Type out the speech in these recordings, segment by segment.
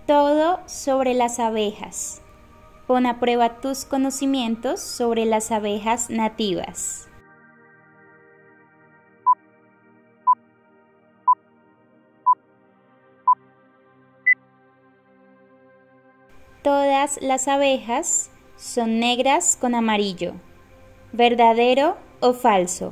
Todo sobre las abejas. Pon a prueba tus conocimientos sobre las abejas nativas. Todas las abejas son negras con amarillo. ¿Verdadero o falso?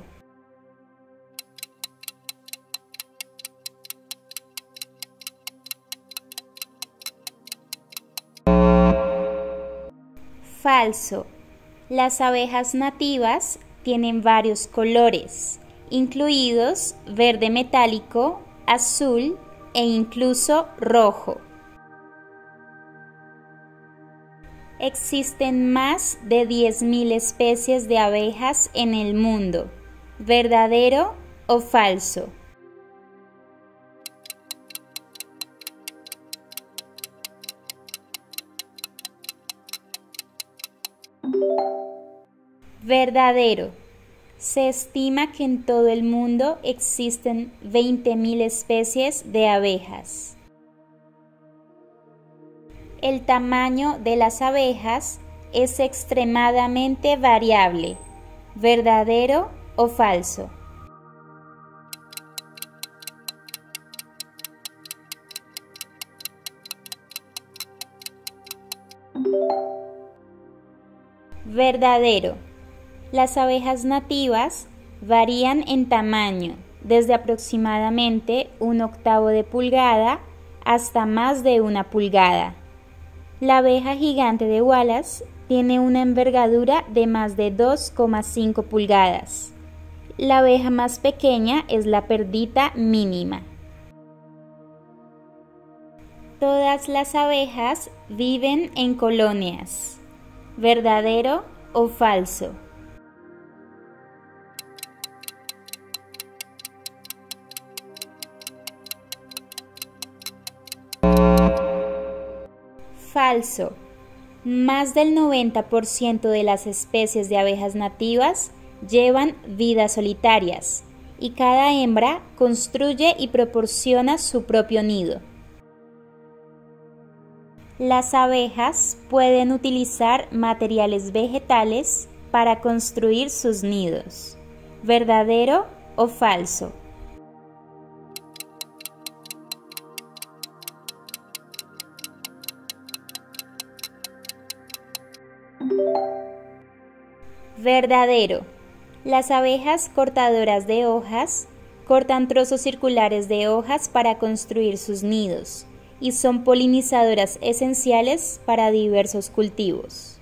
Falso. Las abejas nativas tienen varios colores, incluidos verde metálico, azul e incluso rojo. Existen más de 10.000 especies de abejas en el mundo. ¿Verdadero o falso? Verdadero. Se estima que en todo el mundo existen 20.000 especies de abejas. El tamaño de las abejas es extremadamente variable. ¿Verdadero o falso? Verdadero. Las abejas nativas varían en tamaño, desde aproximadamente 1/8 de pulgada hasta más de 1 pulgada. La abeja gigante de Wallace tiene una envergadura de más de 2,5 pulgadas. La abeja más pequeña es la perdita mínima. Todas las abejas viven en colonias. ¿Verdadero o falso? Falso. Más del 90% de las especies de abejas nativas llevan vidas solitarias y cada hembra construye y proporciona su propio nido. Las abejas pueden utilizar materiales vegetales para construir sus nidos. ¿Verdadero o falso? Verdadero. Las abejas cortadoras de hojas cortan trozos circulares de hojas para construir sus nidos y son polinizadoras esenciales para diversos cultivos.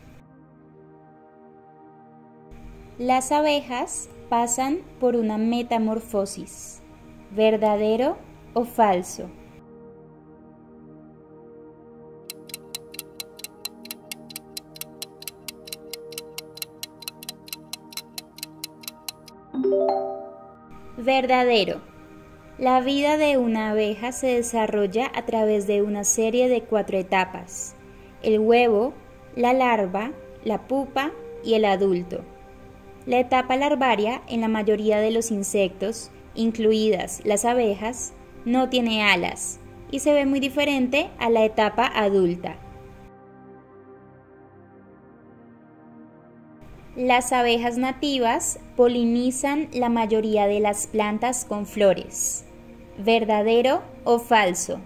Las abejas pasan por una metamorfosis. ¿Verdadero o falso? Verdadero. La vida de una abeja se desarrolla a través de una serie de 4 etapas: el huevo, la larva, la pupa y el adulto. La etapa larvaria en la mayoría de los insectos, incluidas las abejas, no tiene alas y se ve muy diferente a la etapa adulta. Las abejas nativas polinizan la mayoría de las plantas con flores. ¿Verdadero o falso?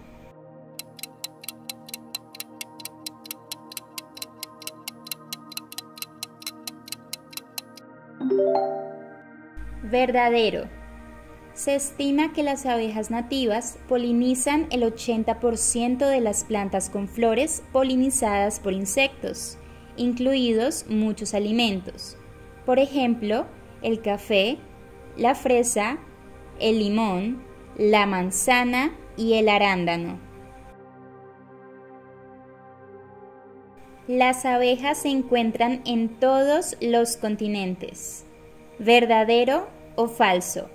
Verdadero. Se estima que las abejas nativas polinizan el 80% de las plantas con flores polinizadas por insectos, incluidos muchos alimentos, por ejemplo, el café, la fresa, el limón, la manzana y el arándano. Las abejas se encuentran en todos los continentes. ¿Verdadero o falso?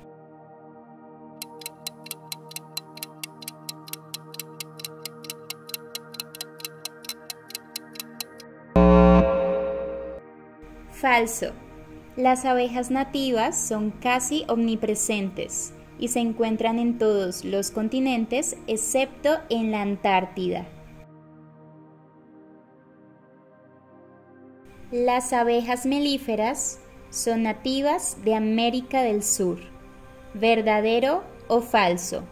Falso. Las abejas nativas son casi omnipresentes y se encuentran en todos los continentes excepto en la Antártida. Las abejas melíferas son nativas de América del Sur. ¿Verdadero o falso?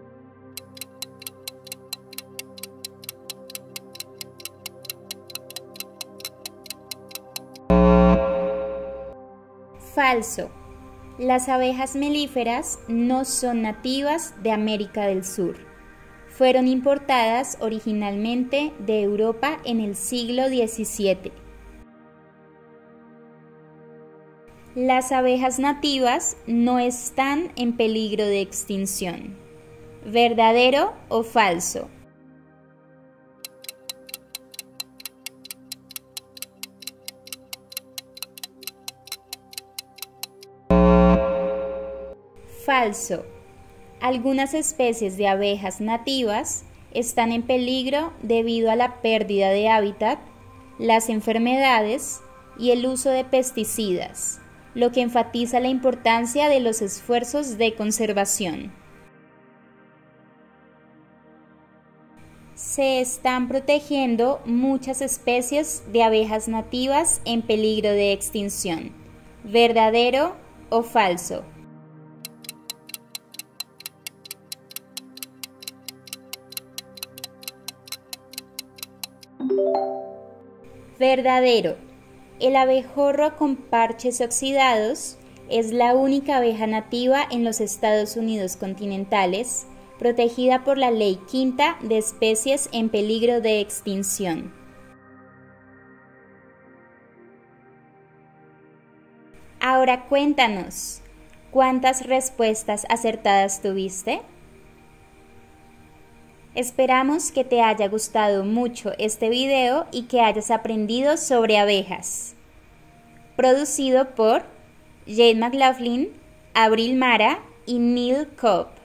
Falso. Las abejas melíferas no son nativas de América del Sur. Fueron importadas originalmente de Europa en el siglo XVII. Las abejas nativas no están en peligro de extinción. ¿Verdadero o falso? Falso. Algunas especies de abejas nativas están en peligro debido a la pérdida de hábitat, las enfermedades y el uso de pesticidas, lo que enfatiza la importancia de los esfuerzos de conservación. Se están protegiendo muchas especies de abejas nativas en peligro de extinción. ¿Verdadero o falso? Verdadero. El abejorro con parches oxidados es la única abeja nativa en los Estados Unidos continentales, protegida por la Ley Quinta de Especies en Peligro de Extinción. Ahora cuéntanos, ¿cuántas respuestas acertadas tuviste? Esperamos que te haya gustado mucho este video y que hayas aprendido sobre abejas. Producido por Jade McLaughlin, Abril Mara y Neil Cobb.